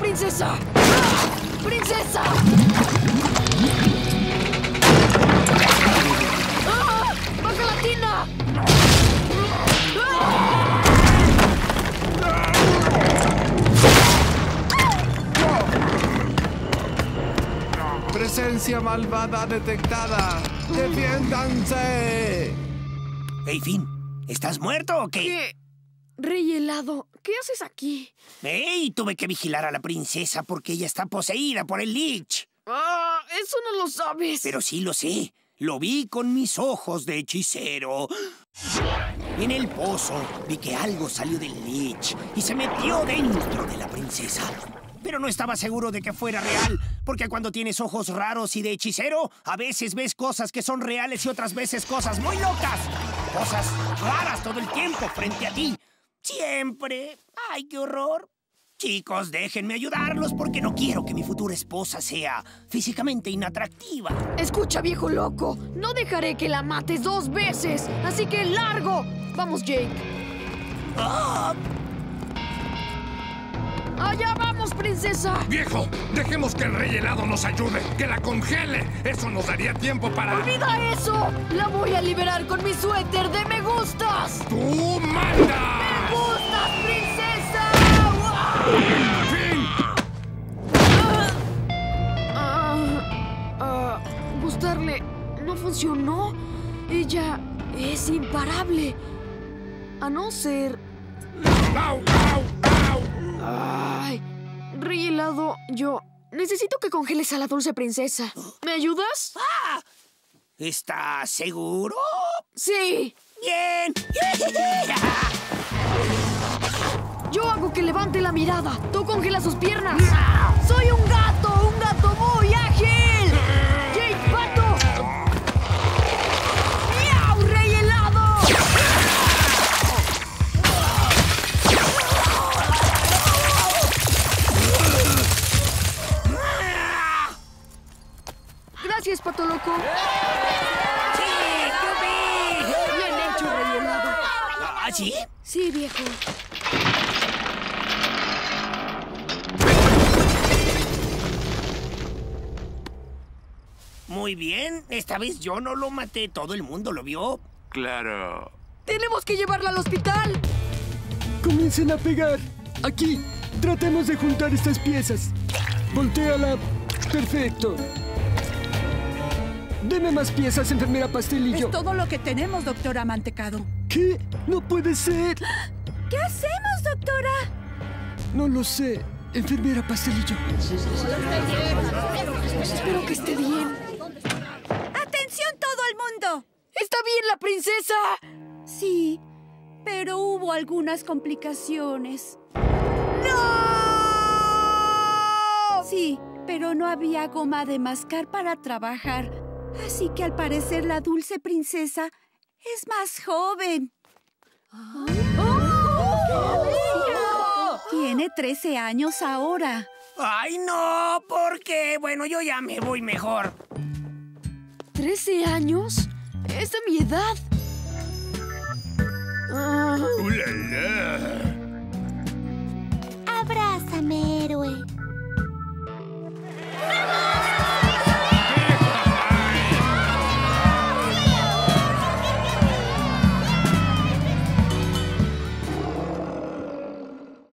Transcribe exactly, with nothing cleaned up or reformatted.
princesa! ¡Ah! ¡Princesa! ¡Ah! ¡Baja la tina! ¡Ah! ¡Presencia malvada detectada! ¡Defiéndanse! Hey, Finn, ¿estás muerto o qué? ¿Qué? Rey Helado, ¿qué haces aquí? Hey, tuve que vigilar a la princesa porque ella está poseída por el Lich. Ah, eso no lo sabes. Pero sí lo sé. Lo vi con mis ojos de hechicero. En el pozo vi que algo salió del Lich y se metió dentro de la princesa. Pero no estaba seguro de que fuera real, porque cuando tienes ojos raros y de hechicero, a veces ves cosas que son reales y otras veces cosas muy locas. Cosas raras todo el tiempo frente a ti. Siempre. ¡Ay, qué horror! Chicos, déjenme ayudarlos porque no quiero que mi futura esposa sea físicamente inatractiva. Escucha, viejo loco. No dejaré que la mates dos veces. Así que largo. Vamos, Jake. ¡Ah! ¡Allá vamos, princesa! ¡Viejo! ¡Dejemos que el Rey Helado nos ayude! ¡Que la congele! ¡Eso nos daría tiempo para...! ¡Olvida eso! ¡La voy a liberar con mi suéter de me gustas! ¡Tú mandas! ¡Me gustas, princesa! ¡Fin! Ah, ah, gustarle no funcionó. Ella es imparable. A no ser... ¡Au, au, au! Ay, Rey Helado, yo necesito que congeles a la dulce princesa. ¿Me ayudas? ¡Ah! ¿Estás seguro? Sí. ¡Bien! Yo hago que levante la mirada. Tú congela sus piernas. ¡Soy un gato! ¡Un gato muy ágil! ¡Jake, pato! ¡Miau, Rey Helado! Gracias, Pato Loco. ¡Sí! ¡Yupi! Bien hecho, Rey Helado. ¿Ah, sí? Sí, viejo. Muy bien. Esta vez yo no lo maté. Todo el mundo lo vio. Claro. ¡Tenemos que llevarla al hospital! Comiencen a pegar. Aquí. Tratemos de juntar estas piezas. Voltéala. Perfecto. Deme más piezas, enfermera Pastelillo. Es todo lo que tenemos, doctora Mantecado. ¿Qué? No puede ser. ¿Qué hacemos, doctora? No lo sé. Enfermera Pastelillo. Espero que esté bien. ¡Atención todo el mundo! ¡Está bien la princesa! Sí, pero hubo algunas complicaciones. ¡No! Sí, pero no había goma de mascar para trabajar. Así que al parecer la dulce princesa es más joven. ¡Oh! Tiene trece años ahora. ¡Ay, no! ¿Por qué? Bueno, yo ya me voy mejor. ¿Trece años? Es de mi edad. Ah. ¡Uh, la, la!